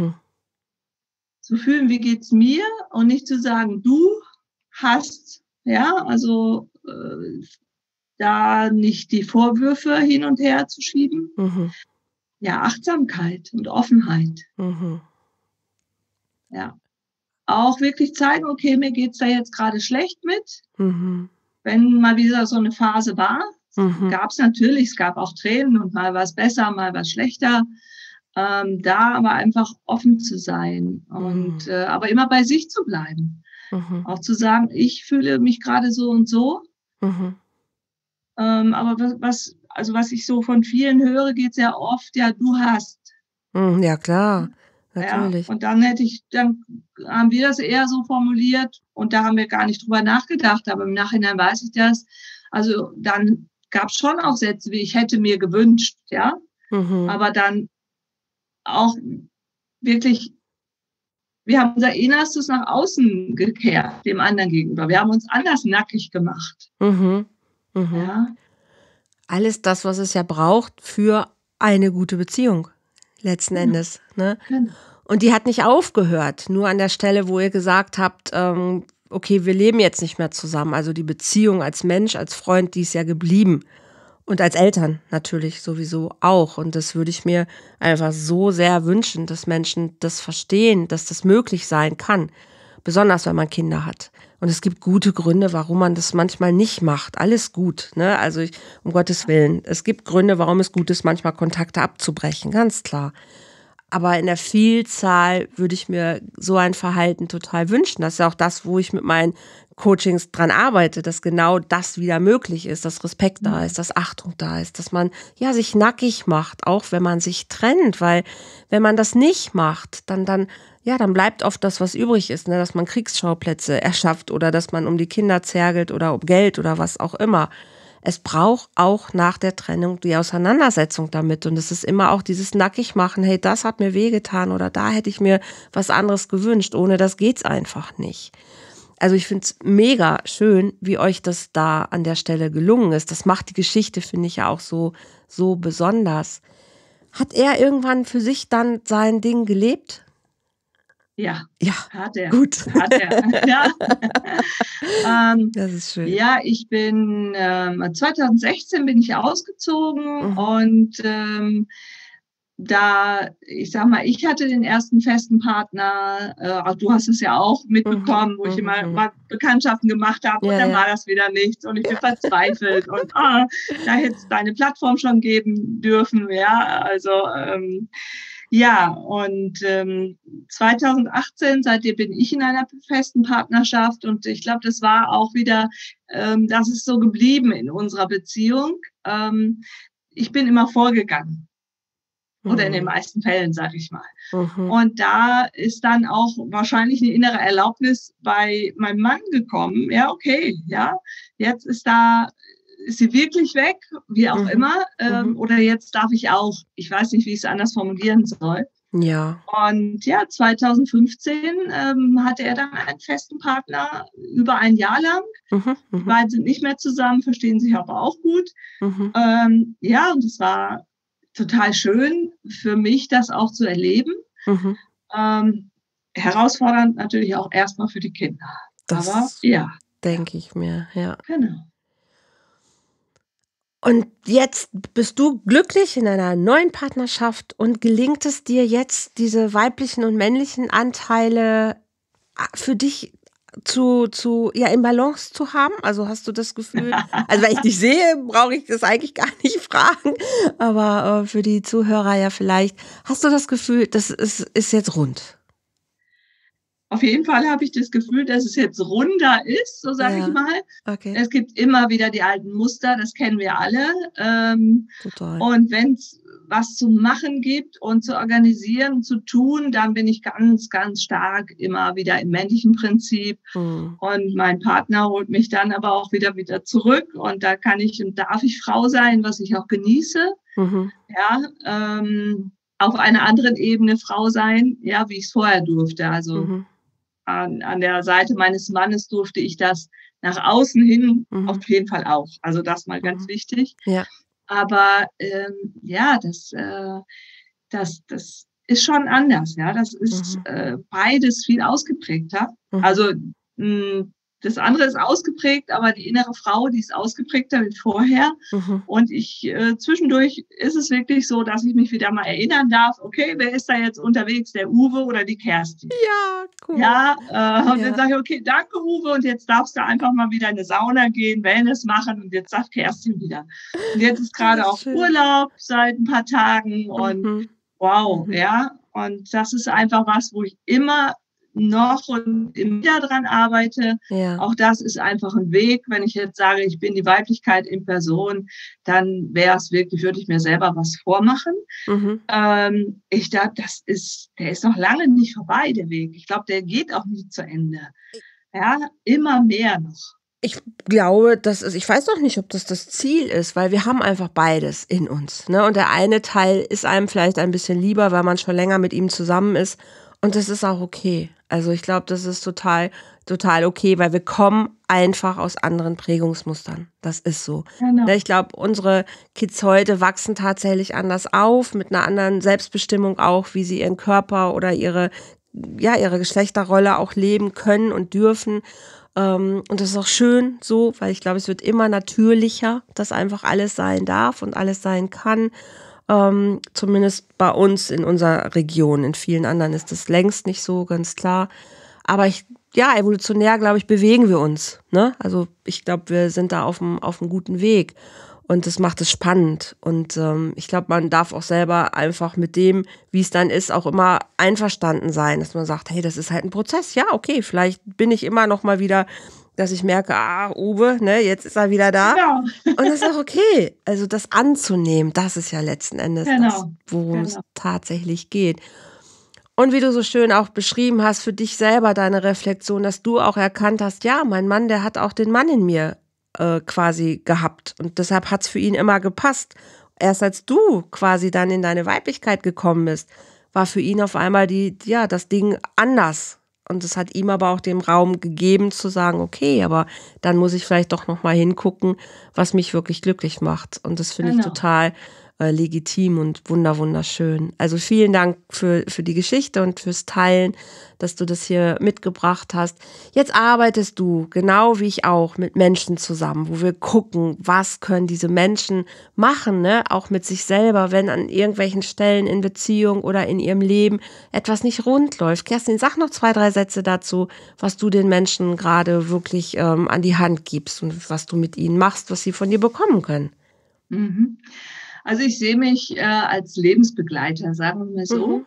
zu fühlen, wie geht's mir und nicht zu sagen, du hast, also da nicht die Vorwürfe hin und her zu schieben. Ja, Achtsamkeit und Offenheit. Ja. Auch wirklich zeigen, okay, mir geht's da jetzt gerade schlecht mit. Wenn mal wieder so eine Phase war, gab's natürlich, es gab auch Tränen und mal was besser, mal was schlechter. Da aber einfach offen zu sein und aber immer bei sich zu bleiben. Auch zu sagen, ich fühle mich gerade so und so. Aber was ich so von vielen höre, geht sehr oft, du hast. Ja, klar. Natürlich. Ja, und dann haben wir das eher so formuliert und da haben wir gar nicht drüber nachgedacht, aber im Nachhinein weiß ich das. Also dann gab es schon auch Sätze wie ich hätte mir gewünscht, aber dann auch wirklich, wir haben unser Innerstes nach außen gekehrt, dem anderen gegenüber. Wir haben uns anders nackig gemacht. Ja. Alles das, was es ja braucht für eine gute Beziehung. Letzten Endes. Ne? Genau. Und die hat nicht aufgehört. Nur an der Stelle, wo ihr gesagt habt, okay, wir leben jetzt nicht mehr zusammen. Also die Beziehung als Mensch, als Freund, die ist ja geblieben. Und als Eltern natürlich sowieso auch. Und das würde ich mir einfach so sehr wünschen, dass Menschen das verstehen, dass das möglich sein kann. Besonders, wenn man Kinder hat. Und es gibt gute Gründe, warum man das manchmal nicht macht. Alles gut, ne? Also um Gottes Willen. Es gibt Gründe, warum es gut ist, manchmal Kontakte abzubrechen, ganz klar. Aber in der Vielzahl würde ich mir so ein Verhalten total wünschen. Das ist ja auch das, wo ich mit meinen Coachings dran arbeite, dass genau das wieder möglich ist, dass Respekt da ist, dass Achtung da ist, dass man ja sich nackig macht, auch wenn man sich trennt, weil wenn man das nicht macht, dann bleibt oft das, was übrig ist, ne? Dass man Kriegsschauplätze erschafft oder dass man um die Kinder zergelt oder um Geld oder was auch immer. Es braucht auch nach der Trennung die Auseinandersetzung damit. Und es ist immer auch dieses Nackigmachen, hey, das hat mir wehgetan oder da hätte ich mir was anderes gewünscht. Ohne das geht's einfach nicht. Also ich finde es mega schön, wie euch das da an der Stelle gelungen ist. Das macht die Geschichte, finde ich, ja auch so besonders. Hat er irgendwann für sich dann sein Ding gelebt? Ja, Ja, hat er. gut. Hat er, ja. Das ist schön. Ja, ich bin 2016 bin ich ausgezogen und ich sag mal, ich hatte den ersten festen Partner, du hast es ja auch mitbekommen, wo ich immer mal Bekanntschaften gemacht habe und dann war das wieder nichts und ich bin verzweifelt und da hätte es deine Plattform schon geben dürfen, ja, also ja, und 2018, seitdem bin ich in einer festen Partnerschaft und ich glaube, das war auch wieder, das ist so geblieben in unserer Beziehung. Ich bin immer vorgegangen. Oder in den meisten Fällen, sag ich mal. Und da ist dann auch wahrscheinlich eine innere Erlaubnis bei meinem Mann gekommen. Ja, okay, ja, jetzt ist sie wirklich weg, wie auch immer. Oder jetzt darf ich auch. Ich weiß nicht, wie ich es anders formulieren soll. Ja. Und ja, 2015 hatte er dann einen festen Partner über ein Jahr lang. Die beiden sind nicht mehr zusammen, verstehen sich aber auch gut. Ja, und es war total schön für mich, das auch zu erleben. Herausfordernd natürlich auch erstmal für die Kinder. Aber ja. Denke ich mir, ja. Genau. Und jetzt bist du glücklich in einer neuen Partnerschaft und gelingt es dir jetzt, diese weiblichen und männlichen Anteile für dich in Balance zu haben? Also hast du das Gefühl, also wenn ich dich sehe, brauche ich das eigentlich gar nicht fragen, aber für die Zuhörer ja vielleicht, hast du das Gefühl, das ist jetzt rund? Auf jeden Fall habe ich das Gefühl, dass es jetzt runder ist, so sage ich mal. Okay. Es gibt immer wieder die alten Muster, das kennen wir alle. Total. Und wenn es was zu machen gibt und zu organisieren, zu tun, dann bin ich ganz, ganz stark immer wieder im männlichen Prinzip. Und mein Partner holt mich dann aber auch wieder zurück. Und da kann ich und darf ich Frau sein, was ich auch genieße. Ja, auf einer anderen Ebene Frau sein, ja, wie ich es vorher durfte. Also an der Seite meines Mannes durfte ich das nach außen hin auf jeden Fall auch. Also das mal ganz wichtig. Ja. Aber ja, das ist schon anders. Ja, das ist beides viel ausgeprägter. Also das andere ist ausgeprägt, aber die innere Frau, die ist ausgeprägter wie vorher. Und zwischendurch ist es wirklich so, dass ich mich wieder mal erinnern darf, okay, wer ist da jetzt unterwegs, der Uwe oder die Kerstin? Ja, cool. Ja, und dann sage ich, okay, danke Uwe, und jetzt darfst du einfach mal wieder in eine Sauna gehen, Wellness machen, und jetzt sagt Kerstin wieder. Und jetzt ist gerade auch Urlaub seit ein paar Tagen und wow, ja. Und das ist einfach was, wo ich immer noch und immer wieder dran arbeite. Ja. Auch das ist einfach ein Weg. Wenn ich jetzt sage, ich bin die Weiblichkeit in Person, dann würde ich mir selber was vormachen. Ich glaube, der ist noch lange nicht vorbei, der Weg. Ich glaube, der geht auch nicht zu Ende. Ja, immer mehr noch. Ich glaube, ich weiß noch nicht, ob das Ziel ist, weil wir haben einfach beides in uns, ne? Und der eine Teil ist einem vielleicht ein bisschen lieber, weil man schon länger mit ihm zusammen ist. Und das ist auch okay. Also ich glaube, das ist total, total okay, weil wir kommen einfach aus anderen Prägungsmustern. Das ist so. Genau. Ich glaube, unsere Kids heute wachsen tatsächlich anders auf, mit einer anderen Selbstbestimmung auch, wie sie ihren Körper oder ihre Geschlechterrolle auch leben können und dürfen. Und das ist auch schön so, weil ich glaube, es wird immer natürlicher, dass einfach alles sein darf und alles sein kann. Zumindest bei uns in unserer Region. In vielen anderen ist das längst nicht so, ganz klar. Aber evolutionär, glaube ich, bewegen wir uns. Ne? Also ich glaube, wir sind da auf einem guten Weg. Und das macht es spannend. Und ich glaube, man darf auch selber einfach mit dem, wie es dann ist, auch immer einverstanden sein, dass man sagt, hey, das ist halt ein Prozess. Ja, okay, vielleicht bin ich immer noch mal wieder, dass ich merke, Uwe, ne, jetzt ist er wieder da. Genau. Und das ist auch okay. Also das anzunehmen, das ist ja letzten Endes das, Genau. worum es tatsächlich geht. Und wie du so schön auch beschrieben hast, für dich selber deine Reflexion, dass du auch erkannt hast, ja, mein Mann, der hat auch den Mann in mir quasi gehabt. Und deshalb hat es für ihn immer gepasst. Erst als du quasi dann in deine Weiblichkeit gekommen bist, war für ihn auf einmal das Ding anders. Und es hat ihm aber auch den Raum gegeben zu sagen, okay, aber dann muss ich vielleicht doch nochmal hingucken, was mich wirklich glücklich macht. Und das finde ich total legitim und wunderschön. Also vielen Dank für die Geschichte und fürs Teilen, dass du das hier mitgebracht hast. Jetzt arbeitest du, genau wie ich auch, mit Menschen zusammen, wo wir gucken, was können diese Menschen machen, ne? Auch mit sich selber, wenn an irgendwelchen Stellen in Beziehung oder in ihrem Leben etwas nicht rund läuft. Kerstin, sag noch 2, 3 Sätze dazu, was du den Menschen gerade wirklich an die Hand gibst und was du mit ihnen machst, was sie von dir bekommen können. Mhm. Also ich sehe mich als Lebensbegleiter, sagen wir mal so.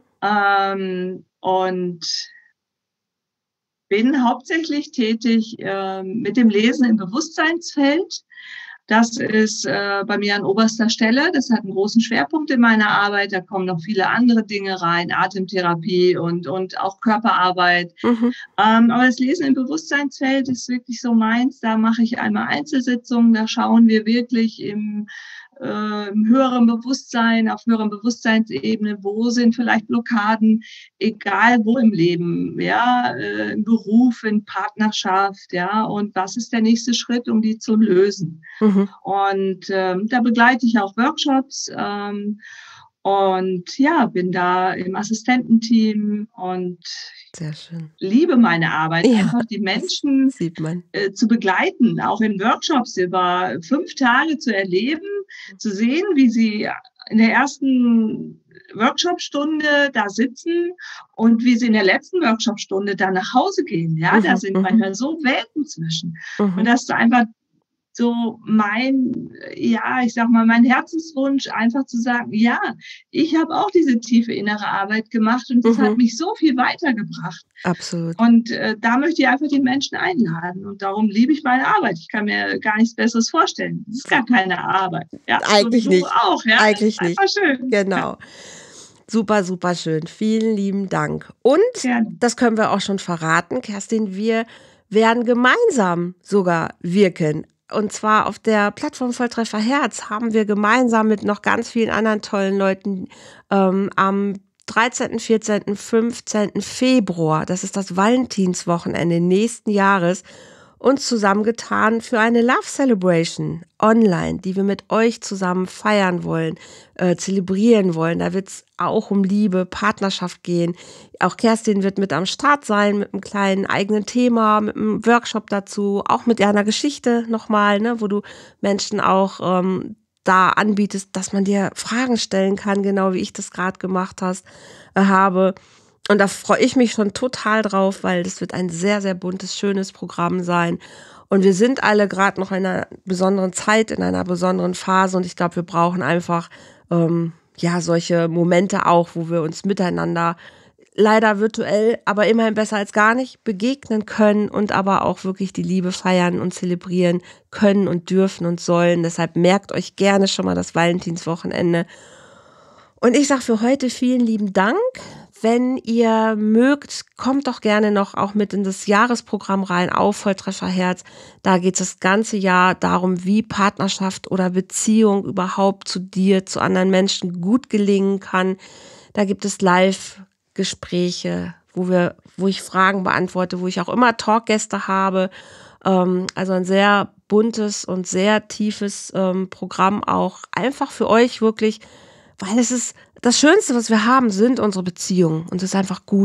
Und bin hauptsächlich tätig mit dem Lesen im Bewusstseinsfeld. Das ist bei mir an oberster Stelle. Das hat einen großen Schwerpunkt in meiner Arbeit. Da kommen noch viele andere Dinge rein, Atemtherapie und auch Körperarbeit. Aber das Lesen im Bewusstseinsfeld ist wirklich so meins. Da mache ich einmal Einzelsitzungen. Da schauen wir wirklich im höheren Bewusstsein, auf höheren Bewusstseinsebene, wo sind vielleicht Blockaden, egal wo im Leben, ja, im Beruf, in Partnerschaft, ja, und was ist der nächste Schritt, um die zu lösen. Und da begleite ich auch Workshops und ja, bin da im Assistententeam und sehr schön. Liebe meine Arbeit, einfach die Menschen zu begleiten, auch in Workshops über 5 Tage zu erleben, zu sehen, wie sie in der ersten Workshopstunde da sitzen und wie sie in der letzten Workshopstunde dann nach Hause gehen. Ja, da sind manchmal so Welten zwischen. Und das ist einfach so mein Herzenswunsch, einfach zu sagen, ja, ich habe auch diese tiefe innere Arbeit gemacht und das hat mich so viel weitergebracht. Absolut. Und da möchte ich einfach die Menschen einladen und darum liebe ich meine Arbeit. Ich kann mir gar nichts Besseres vorstellen. Es ist gar keine Arbeit. Ja, eigentlich nicht. Auch, ja. Eigentlich nicht. Einfach schön. Genau. Super, super schön. Vielen lieben Dank. Und das können wir auch schon verraten, Kerstin, wir werden gemeinsam sogar wirken. Und zwar auf der Plattform Volltreffer Herz haben wir gemeinsam mit noch ganz vielen anderen tollen Leuten am 13., 14., 15. Februar, das ist das Valentinswochenende nächsten Jahres, uns zusammengetan für eine Love Celebration online, die wir mit euch zusammen feiern wollen, zelebrieren wollen. Da wird es auch um Liebe, Partnerschaft gehen. Auch Kerstin wird mit am Start sein, mit einem kleinen eigenen Thema, mit einem Workshop dazu, auch mit einer Geschichte nochmal, ne, wo du Menschen auch da anbietest, dass man dir Fragen stellen kann, genau wie ich das gerade gemacht habe. Und da freue ich mich schon total drauf, weil das wird ein sehr, sehr buntes, schönes Programm sein. Und wir sind alle gerade noch in einer besonderen Zeit, in einer besonderen Phase. Und ich glaube, wir brauchen einfach solche Momente auch, wo wir uns miteinander leider virtuell, aber immerhin besser als gar nicht begegnen können und aber auch wirklich die Liebe feiern und zelebrieren können und dürfen und sollen. Deshalb merkt euch gerne schon mal das Valentinswochenende. Und ich sage für heute vielen lieben Dank. Wenn ihr mögt, kommt doch gerne noch auch mit in das Jahresprogramm rein auf Volltreffer Herz. Da geht es das ganze Jahr darum, wie Partnerschaft oder Beziehung überhaupt zu dir, zu anderen Menschen gut gelingen kann. Da gibt es Live-Gespräche, wo ich Fragen beantworte, wo ich auch immer Talkgäste habe. Also ein sehr buntes und sehr tiefes Programm auch einfach für euch wirklich, weil es ist das Schönste, was wir haben, sind unsere Beziehungen. Und es ist einfach gut,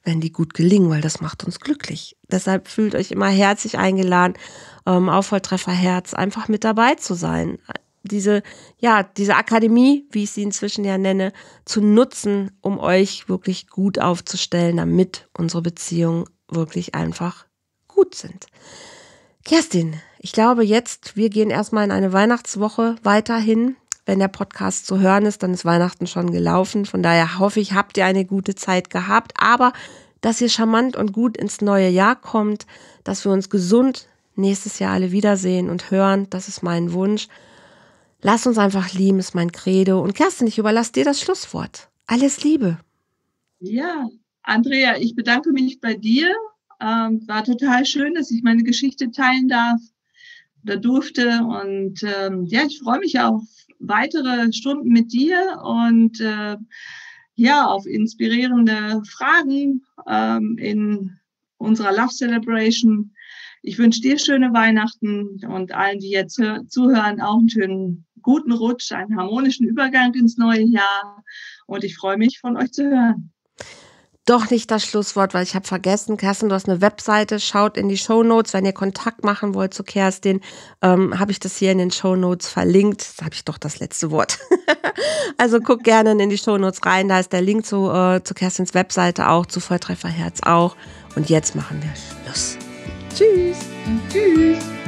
wenn die gut gelingen, weil das macht uns glücklich. Deshalb fühlt euch immer herzlich eingeladen, auf Volltreffer Herz einfach mit dabei zu sein. Diese Akademie, wie ich sie inzwischen ja nenne, zu nutzen, um euch wirklich gut aufzustellen, damit unsere Beziehungen wirklich einfach gut sind. Kerstin, ich glaube jetzt, wir gehen erstmal in eine Weihnachtswoche weiterhin. Wenn der Podcast zu hören ist, dann ist Weihnachten schon gelaufen. Von daher hoffe ich, habt ihr eine gute Zeit gehabt. Aber dass ihr charmant und gut ins neue Jahr kommt, dass wir uns gesund nächstes Jahr alle wiedersehen und hören, das ist mein Wunsch. Lass uns einfach lieben, ist mein Credo. Und Kerstin, ich überlasse dir das Schlusswort. Alles Liebe. Ja, Andrea, ich bedanke mich bei dir. War total schön, dass ich meine Geschichte teilen darf oder durfte. Und ich freue mich auf weitere Stunden mit dir und auf inspirierende Fragen in unserer Love Celebration. Ich wünsche dir schöne Weihnachten und allen, die jetzt zuhören, auch einen schönen guten Rutsch, einen harmonischen Übergang ins neue Jahr. Und ich freue mich, von euch zu hören. Doch nicht das Schlusswort, weil ich habe vergessen, Kerstin, du hast eine Webseite, schaut in die Shownotes, wenn ihr Kontakt machen wollt zu Kerstin, habe ich das hier in den Shownotes verlinkt. Da habe ich doch das letzte Wort. Also guck gerne in die Shownotes rein, da ist der Link zu Kerstins Webseite auch, zu Volltreffer Herz auch. Und jetzt machen wir Schluss. Tschüss. Tschüss.